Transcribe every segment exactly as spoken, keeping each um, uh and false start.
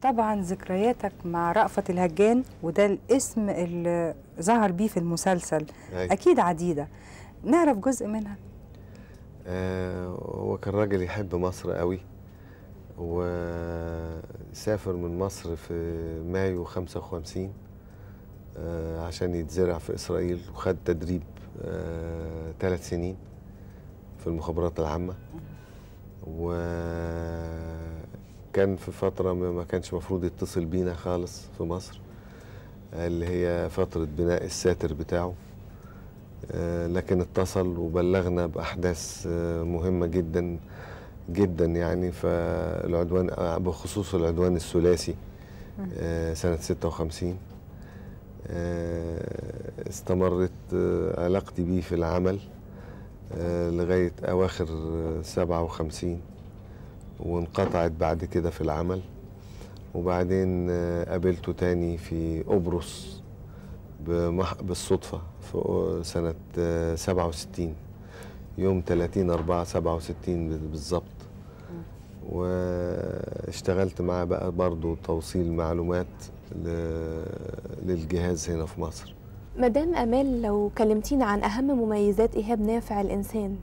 طبعا ذكرياتك مع رأفت الهجان، وده الاسم اللي ظهر بيه في المسلسل. أي. أكيد عديدة، نعرف جزء منها. آه هو كان راجل يحب مصر قوي، وسافر من مصر في مايو خمسة وخمسين آه عشان يتزرع في إسرائيل، وخد تدريب آه ثلاث سنين في المخابرات العامة. وكان في فترة ما كانش مفروض يتصل بينا خالص في مصر، اللي هي فترة بناء الساتر بتاعه، لكن اتصل وبلغنا بأحداث مهمة جدا جدا يعني. فالعدوان بخصوص العدوان الثلاثي سنة ستة وخمسين استمرت علاقتي بيه في العمل لغاية أواخر سبعة وخمسين، وانقطعت بعد كده في العمل. وبعدين قابلته تاني في قبرص بالصدفة في سنة سبعة وستين، يوم ثلاثين أربعة سبعة وستين بالظبط. واشتغلت معاه بقى برضو توصيل معلومات للجهاز هنا في مصر. مدام آمال، لو كلمتينا عن أهم مميزات إيهاب نافع الإنسان.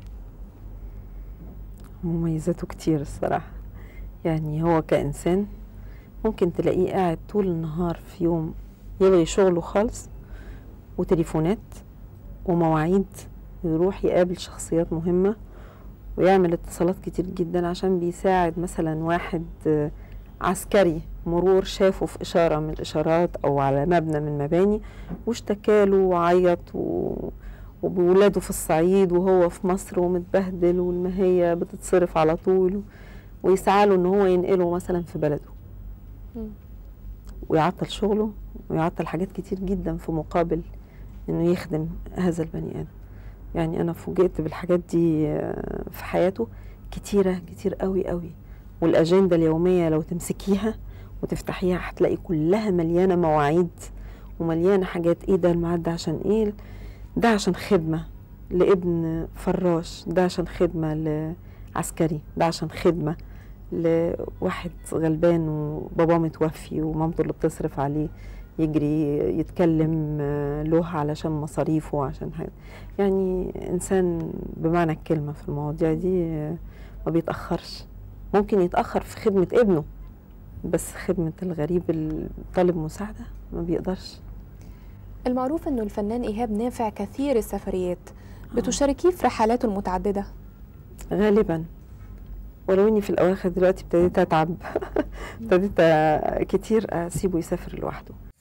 مميزاته كتير الصراحة. يعني هو كإنسان ممكن تلاقيه قاعد طول النهار في يوم يلغي شغله خالص وتليفونات ومواعيد، ويروح يقابل شخصيات مهمة ويعمل اتصالات كتير جدا عشان بيساعد مثلا واحد عسكري مرور شافه في إشارة من الإشارات أو على مبنى من المباني واشتكاله وعيط، و... وبولاده في الصعيد وهو في مصر ومتبهدل والمهية بتتصرف على طول، ويسعى له إن هو ينقله مثلا في بلده ويعطل شغله ويعطل حاجات كتير جدا في مقابل إنه يخدم هذا البني آدم. يعني أنا فوجئت بالحاجات دي في حياته كتيرة كتير قوي قوي. والأجندة اليومية لو تمسكيها وتفتحيها هتلاقي كلها مليانة مواعيد ومليانة حاجات. ايه ده الميعاد ده عشان ايه؟ ده عشان خدمة لابن فراش، ده عشان خدمة لعسكري، ده عشان خدمة لواحد غلبان وباباه متوفي ومامته اللي بتصرف عليه، يجري يتكلم له علشان مصاريفه عشان حاجة. يعني إنسان بمعنى الكلمة في المواضيع دي ما بيتأخرش. ممكن يتأخر في خدمة ابنه، بس خدمة الغريب الطالب مساعدة ما بيقدرش. المعروف انه الفنان إيهاب نافع كثير السفريات، بتشاركيه في رحلاته المتعددة؟ غالبا، ولو اني في الاواخر دلوقتي ابتديت اتعب ابتديت كتير اسيبه يسافر لوحده.